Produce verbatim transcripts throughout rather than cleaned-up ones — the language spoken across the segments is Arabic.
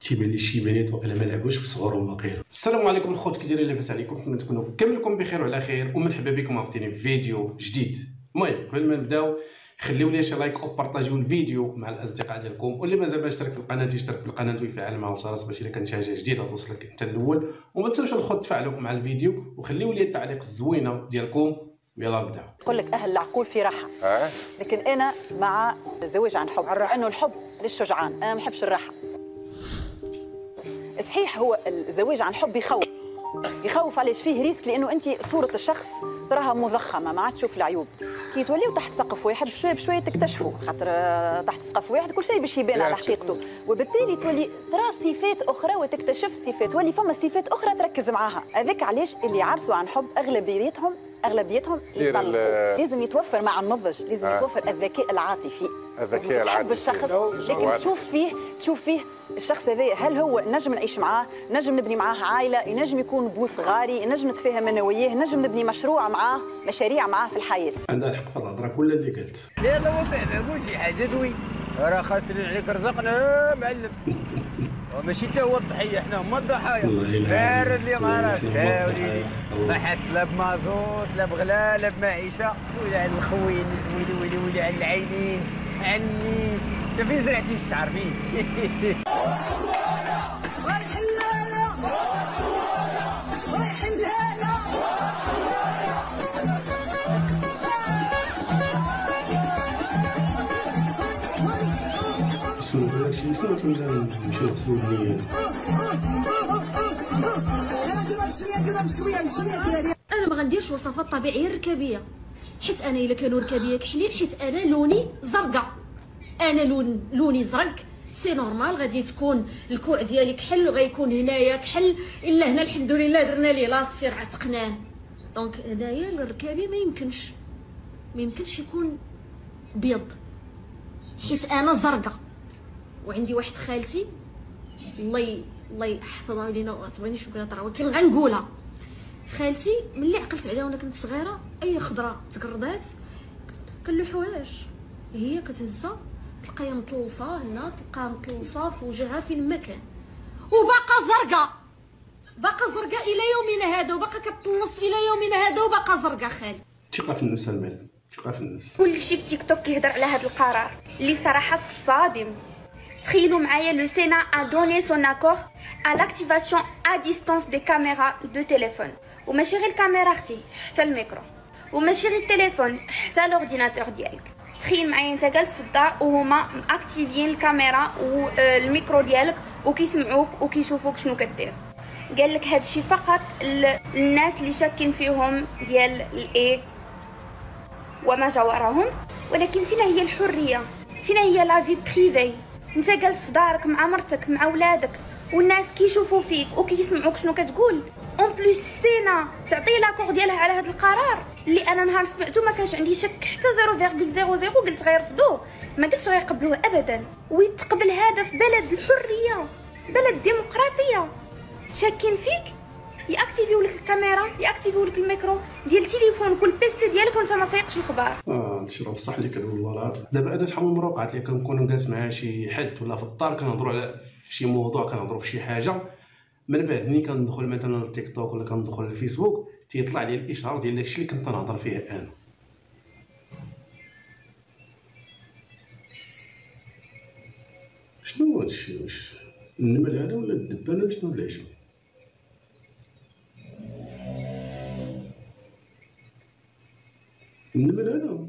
تيبان لي شي بنات واقيلا ما لعبوش في صغورهم واقيلا. السلام عليكم الخوت، كي دايرين؟ لاباس عليكم؟ نتمنى تكونوا كاملكم بخير وعلى خير، ومرحبا بكم عاوتاني في فيديو جديد. المهم قبل ما نبداو خليو لي شي لايك او بارطاجيو الفيديو مع الاصدقاء ديالكم، واللي مازال ما اشترك في القناه يشترك في القناه ويفعل مع الجرس باش الا كان شي حاجه جديده توصلك انت الاول. وما تنساوش الخوت تفاعلوا مع الفيديو وخليو لي التعليق الزوينه ديالكم. يلا نبداو. يقول لك اهل العقول في راحه، أه؟ لكن انا مع الزواج عن حب، لانه الحب للشجعان، انا ما نحبش الراحه. صحيح هو الزواج عن حب يخوف يخوف علاش فيه ريسك، لانه انت صوره الشخص تراها مضخمه، ما عاد تشوف العيوب. كي توليو تحت سقف واحد بشويه بشويه تكتشفوا، خاطر تحت سقف واحد كل شيء باش يبان على حقيقته، وبالتالي تولي ترى صفات اخرى وتكتشف صفات، تولي فما صفات اخرى تركز معاها. هذاك علاش اللي عرسوا عن حب اغلبيتهم اغلبيتهم لازم يتوفر مع النضج، لازم آه. يتوفر الذكاء العاطفي، الذكاء العاطفي الشخص، لكن تشوف فيه تشوف فيه الشخص هذا هل هو نجم نعيش معاه، نجم نبني معاه عائله، ينجم يكون بو صغاري، نجم نتفاهم انا وياه، نجم نبني مشروع معاه، مشاريع معاه في الحياه. عندها الحق في الهضره كل اللي قالت. لا لا ما نقول شي حاجه دوي، راه خاسرين عليك رزقنا معلم. وماشي تا هو الضحيه، حنا هما الضحايا. غير اللي مع راسك يا وليدي، ما حس لا بمازوت لا بغلا لا بمعيشه. ويلي على الخوين، ويلي ويلي ويلي على العينين، عني انت فين زرعتي الشعر فين؟ انا ما غنديرش وصفات طبيعيه ركابيه، حيت انا الا كانوا ركابيه كحلين، حيت انا لوني زرقاء، انا لون لوني زرق، سي نورمال غادي تكون الكوع ديالي كحل وغيكون هنايا كحل، الا هنا الحمد لله درنا ليه لاصير عتقناه. دونك هنايا الركابي ما يمكنش ما يمكنش يكون بيض، حيت انا زرقاء. وعندي واحد خالتي الله ي... الله يحفظها لينا وتبغيني شكون نهضر، ولكن غنقولها. خالتي ملي عقلت عليها وانا كنت صغيره، اي خضره تقردات كنلوحوهاش، هي كتهزها تلقاها مطلصه هنا، تلقاها مطلصه في وجهها فين ما كان، وباقا زرقاء، باقا زرقاء الى يومنا هذا، وباقا كتطلص الى يومنا هذا وباقا زرقاء. خالتي ثقه في النفس المال، ثقه في النفس. كل شيء في تيك توك كيهضر على هذا القرار اللي صراحه صادم. تخيلوا معايا، لو سينا a donné son accord à l'activation à distance des caméras de téléphone، وماشي غير الكاميرا اختي، حتى الميكرو، وماشي غير التليفون، حتى الاورديناتور ديالك. تخيل معايا انت جالس في الدار وهما ماكتيفيين الكاميرا والميكرو ديالك وكيسمعوك وكيشوفوك شنو كدير. قال لك هادشي فقط الناس اللي شاكين فيهم ديال الاي وما جاوراهم، ولكن فينا هي الحريه، فينا هي لا في بريفي. انت جالس في دارك مع مرتك مع ولادك، والناس كيشوفوا فيك وكيسمعوك شنو كتقول. اون بليس سينا تعطي لاكور ديالها على هذا القرار اللي انا نهار سمعته ما كانش عندي شك حتى صفر فاصلة صفر صفر، قلت غيرفضوه، ما قلتش غيقبلوه ابدا. ويتقبل هذا في بلد الحريه، بلد ديمقراطيه. شاكين فيك ياكتيفيو لك الكاميرا، ياكتيفيو لك الميكرو ديال التليفون كل بيسي ديالك وانت ما سايقش الخبار. اه نشرب بصح اللي كنقول والله. دابا انا شحال من مره وقعت لي كنكون جالس مع شي حد ولا في الدار كنهضروا على في شي موضوع، كنهضروا في شي حاجه، من بعد ملي كندخل مثلا التيك توك ولا كندخل الفيسبوك تيطلع لي الاشهار ديال داكشي اللي كنت نهضر فيه انا. شنو هادشي؟ واش النمل هذا ولا الدبانه؟ شنو العجب؟ النمل هذا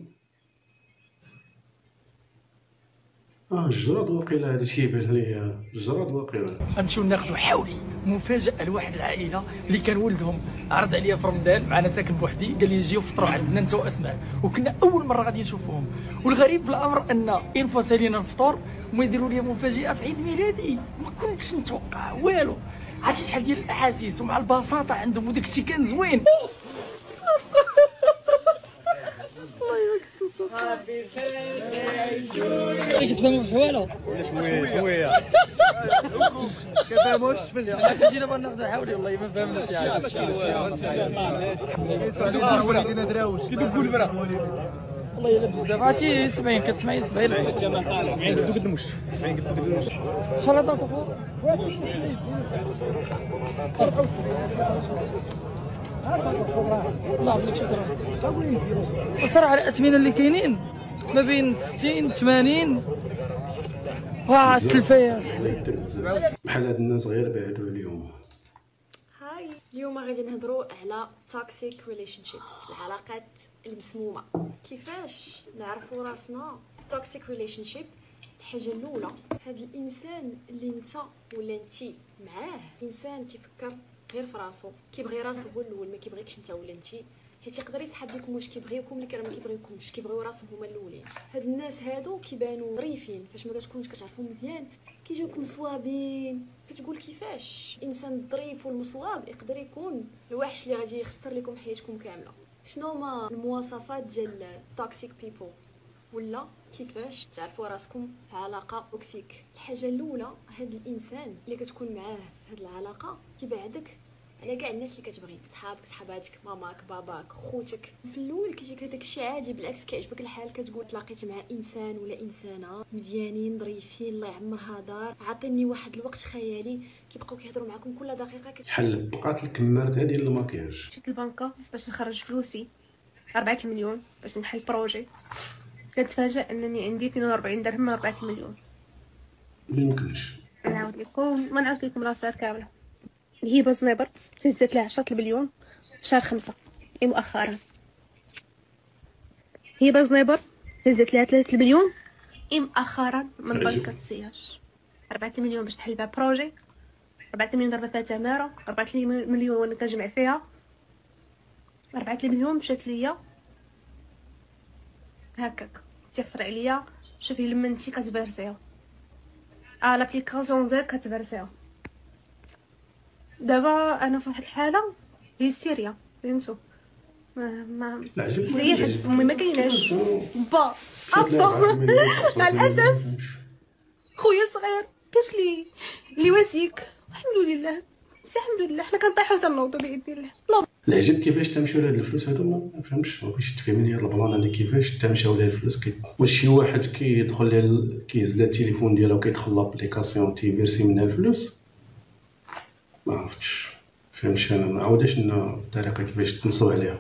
اه الجراد واقيلا، هذا شي يبان ليا الجراد واقيلا. غنمشيو ناخذوا حولي مفاجاه لواحد العائله اللي كان ولدهم عرض عليا في رمضان، معنا ساكن بوحدي، قال لي جيو فطروا عندنا انت واسماء، وكنا اول مره غادي نشوفوهم. والغريب في الامر ان ان فوا سالينا الفطور وما يديروا لي مفاجاه في عيد ميلادي، ما كنتش متوقع والو. عرفتي شحال ديال الاحاسيس ومع البساطه عندهم، وداك الشيء كان زوين. كتفهموا في حوالو شويه شويه كيفهموش تفلنا تجينا بغا ناخذ حولي والله ما فهمنا شي حاجه. والله والله الا بزاف. عرفتي سبعين كتسمعي سبعين سبعين قد قد المش سبعين قد قد المش ان شاء الله دابا الله يبارك فيك. الصراحه الاثمنه اللي كاينين ما بين ستين ثمانين واه التلفايه بحال هاد الناس غير بعدوا اليوم. هاي اليوم غادي نهضروا على توكسيك ريليشن شيبس، العلاقات المسمومه. كيفاش نعرفوا راسنا في توكسيك ريليشن شيب؟ الحاجه الاولى، هاد الانسان اللي انت ولا انتي معاه انسان كيفكر غير في راسو، كيبغي راسو هو الاول، ما كيبغيكش انت ولا انتي، حيت يقدر يسحب لكم واش كيبغيوكم اللي كرا ما كيبغيوكمش، كيبغيو راسهم هما الاولين. هاد الناس هادو كيبانوا ظريفين فاش ما كتكونش كتعرفوهم مزيان، كيجيوكم صوابين. كتقول كيفاش انسان الظريف والمصواب يقدر يكون الوحش اللي غادي يخسر لكم حياتكم كامله. شنو هما المواصفات ديال توكسيك بيبل، ولا كيفاش تعرفوا راسكم في علاقه توكسيك؟ الحاجه الاولى، هاد الانسان اللي كتكون معاه في هاد العلاقه كيبعدك على كاع الناس اللي كتبغي، صحابك، صحاباتك، ماماك، باباك، خوتك. في الاول كيجيك هذاك الشيء عادي، بالعكس كيعجبك الحال، كتقول تلاقيت مع انسان ولا انسانه مزيانين ظريفين الله يعمرها دار، عاطيني واحد الوقت خيالي، كيبقاو كيهضروا معكم كل دقيقه. بحال بقات الكمارت هذه ديال الماكياج. مشيت للبنكه باش نخرج فلوسي أربعة المليون باش نحل بروجي، كنتفاجئ انني عندي اثنين وأربعين درهم من أربعة المليون. ما يمكنش نعاود لكم ما نعاود لكم الاسرار كامله. هي زنيبر تهزت لها عشرة المليون شهر خمسة اي مؤخرا. هي زنيبر تهزت لها ثلاثة المليون اي مؤخرا من بنكة السياج. أربعة المليون باش نحل بها بروجي، أربعة المليون ضربة فيها تماره، أربعة المليون وانا كنجمع فيها، أربعة المليون مشات ليا هكاك تيخسر عليا. شوفي لما انتي كتبرسيها ا لابليكاسيون ديال كتبرسيها. دابا انا في واحد الحاله هيستيريا، فهمتوا؟ ما ما هي حد امي ما كايناش با ابصر مع الاسف. خويا صغير كاش لي اللي واسيك، الحمد لله سي الحمد لله حنا كنطيحوا تنوضوا باذن الله. العجب كيفاش تمشيو لهاد الفلوس هادو، ما فهمتش، ما بغيتش تفهمني هاد البلان هادي كيفاش تمشاو لهاد الفلوس. كي واش شي واحد كيدخل ليه كيهز لها التليفون ديالو وكيدخل لابليكاسيون تيبيرسي منها الفلوس؟ ما عرفتش، فهمتش انا ما عاوداش لنا الطريقه كيفاش تنصب عليها.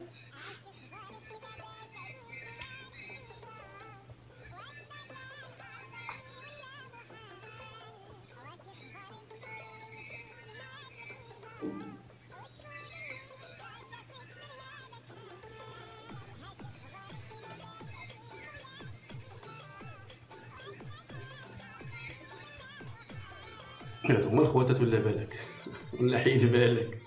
هادو هما الخواتات ولا بالك ولا حيد بالك؟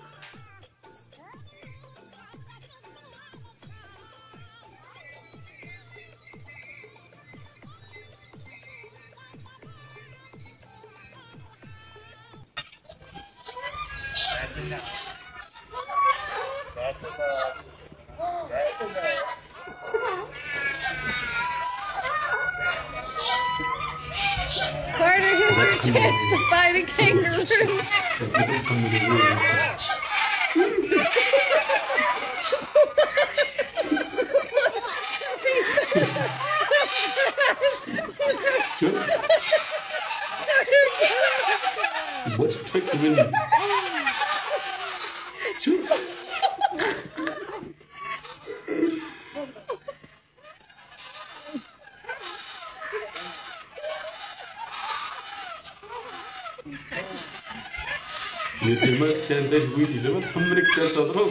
Carter, here's your chance to fight a kangaroo. واش تفك مني؟ شوف قلت ما كنت انت جويتي دابا تقمرك حتى تضرب.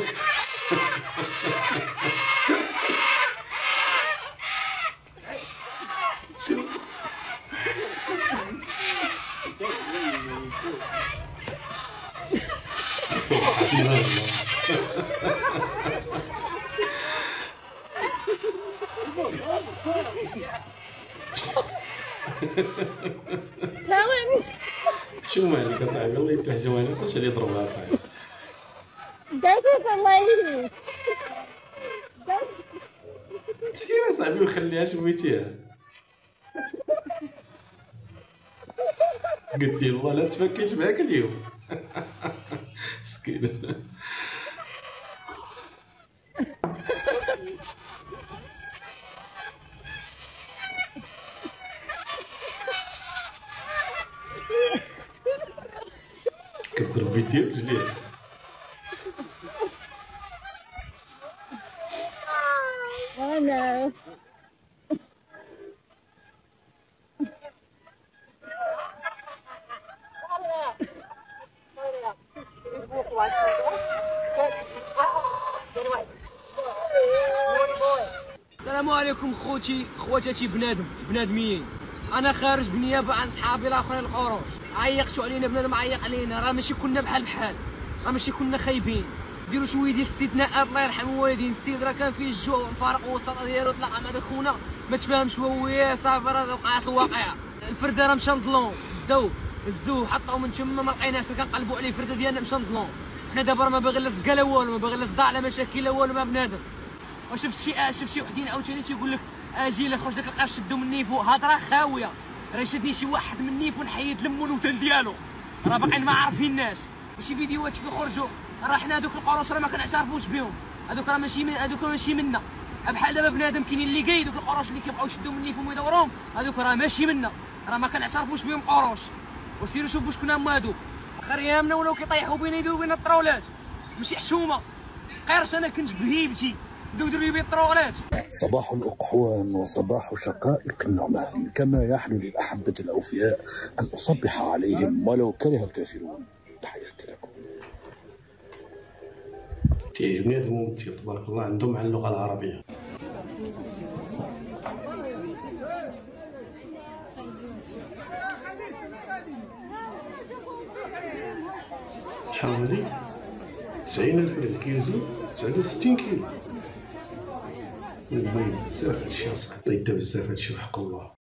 سبحان الله. Helen, شو مالك يا صاحبي؟ الله يفتح جوانك، واش اللي يضربها يا صاحبي؟ this is a lady. سير يا صاحبي وخليها شويتيها. قلتي والله لا تفكيت معاك اليوم. مسكينة. كضرب بيديه ورجليه. انا السلام عليكم خوتي خواتاتي بنادم بنادمين. انا خارج بنيابه عن صحابي الاخرين القروش. عيقتوا علينا بنادم، عيق علينا، راه ماشي كنا بحال بحال، راه ماشي كنا خايبين. ديروا شويه ديال الاستثناءات الله يرحم والدين. السيد راه كان فيه الجوع والفرق والسلطه ديالو، تلاقى مع داك خونا ما تفاهمش هو وياه، صافي راه وقعت الواقعه. الفرده راه مشى نضلون داو الزوج حطوه من تما ما لقيناش، كنقلبوا عليه الفرده ديالنا مشى نضلون. حنا دابا راه ما باغي لا زكا لا والو، ما باغي لا صداع لا مشاكل لا والو، ما بنادم. وشفت شي شفت شي وحدين عاوتاني تيقول لك اجي لا خرج داك القاش شدو من نيفو، هضره خاويه. راه شدني شي واحد من نيفو نحيد لمو الوتن ديالو، راه باقيين ما عارفيناش. وشي فيديوهات كيخرجوا راه حنا هذوك القروش راه ما كنعترفوش بهم، هذوك راه ماشي من هذوك ماشي منا. بحال دابا بنادم كاينين اللي كاي دوك القروش اللي كيبقاو يشدوا من نيفهم ويدورهم، هذوك راه ماشي منا، راه ما كنعترفوش بهم قروش. وسيروا شوفوا شكون هما هذوك، اخر ايامنا ولاو كيطيحوا بين يدي وبين الطرولات، ماشي حشومه. قيرش انا كنت بهيبتي بداو يديروا لي بيه الطرولات. صباح الأقحوان وصباح شقائق النعمان، كما يحلو للأحبة الأوفياء أن أصبح عليهم ولو كره الكافرون. تحياتي لكم. تعجبني هذا الممثل تبارك الله، عنده مع اللغة العربية. شحال هادي؟ تسعين ألف ريال كيوزن، تسعة وستين كيلو. باين بزاف هادشي اصاحبي، باين بزاف هادشي وحق الله.